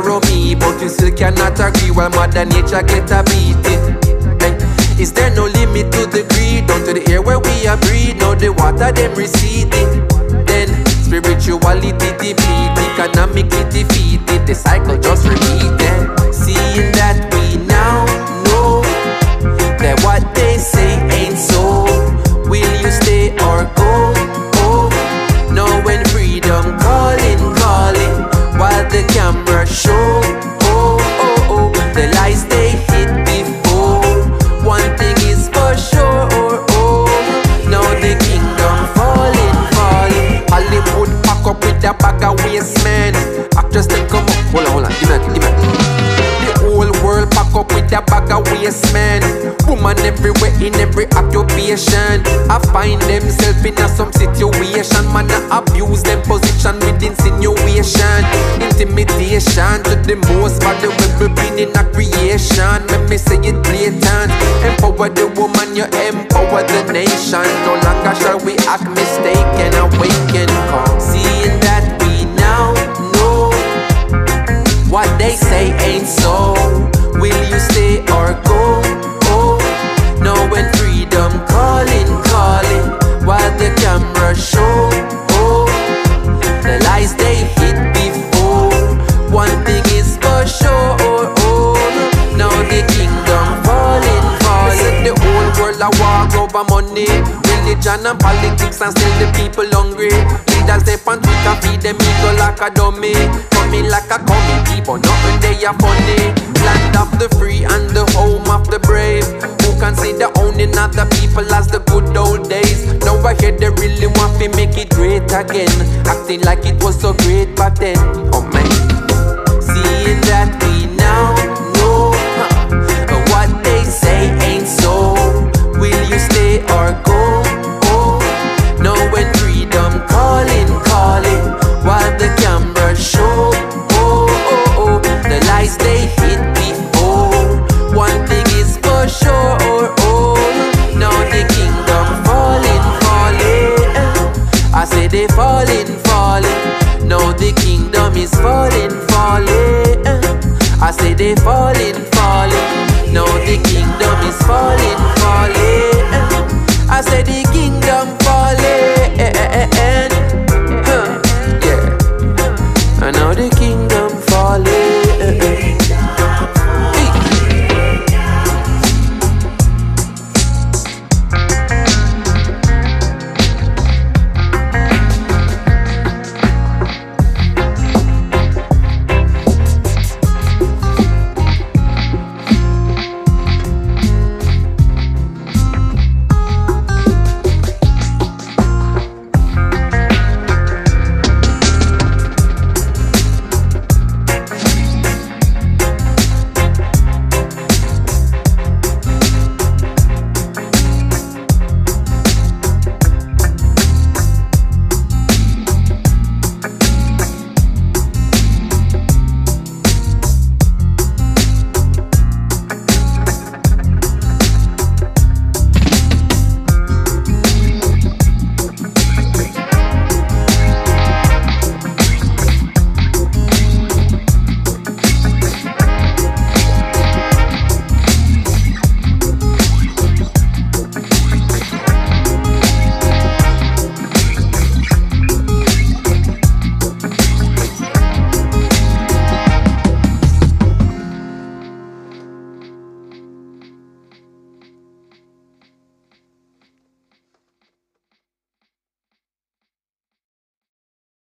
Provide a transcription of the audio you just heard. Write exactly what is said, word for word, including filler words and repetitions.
narrow me, but we still cannot agree while Mother Nature get a beating. Hey. Is there no limit to the greed? Down to the air where we are breathe, now the water them receding. Then spirituality depleted, economically defeated, the cycle just repeated. Seeing that we now know that what they say ain't so. Will you stay or go? Oh, now when freedom calling, calling, while the camera show. Oh, oh, oh, the lies they hit before. One thing is for sure. Oh, now the kingdom falling, falling. Hollywood pack up with a bag of waste man. Actors then come up. Hold on, hold on, give me, give me. The whole world pack up with a bag of waste man. Woman everywhere in every occupation. I find themselves in a some situation. Man, I abuse them position with insinuation, intimidation to the most valuable being in a creation. Let me say it blatant. Empower the woman, you empower the nation. No longer shall we act mistaken, awaken. Seeing that we now know what they say ain't so. Will you stay or go? Oh, now when freedom calling, calling, while the camera show. Oh, the lies they hit before. One thing is for sure. Oh, now the kingdom falling, falling. The whole world a walk over money, religion and politics, and still the people hungry. Leaders they on Twitter feed them ego like a dummy. Coming like a committee, but nothing they are funny. Land of the free and the home of the brave, who consider owning other people as the good old days. Now I hear they really want to make it great again, acting like it was so great back then. Oh man, seeing that we now know huh, what they say ain't so. Will you stay or go? Oh, now when freedom calling, calling, while the camera show. Oh, oh, oh, the lies they hit before. One thing is for sure. Oh, now the kingdom falling, falling. I say they falling, falling. Now the kingdom is falling, falling. I say they falling.